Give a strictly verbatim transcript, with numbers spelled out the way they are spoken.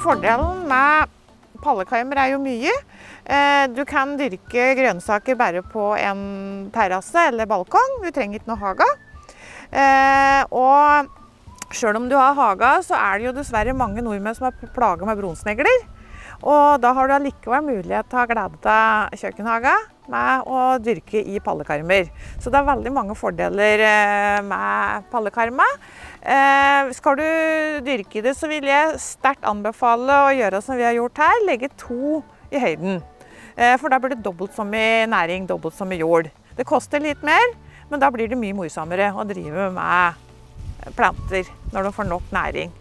Fordelen med pallekarmer er jo mye. Du kan dyrke grønnsaker bare på en terrasse eller balkong. Du trenger ikke noe hage. Og selv om du har hage, så er det jo dessverre mange nordmenn som er plaget med bronsnegler. Og da har du allikevel mulighet til å glede deg kjøkkenhage med å dyrke i pallekarmer. Så det er veldig mange fordeler med pallekarmer. Skal du dyrke det, så vil jeg sterkt anbefale å gjøre som vi har gjort her, legge to i høyden. For da blir det dobbelt som i næring, dobbelt som i jord. Det koster litt mer, men da blir det mye morsommere å drive med planter når du får nok næring.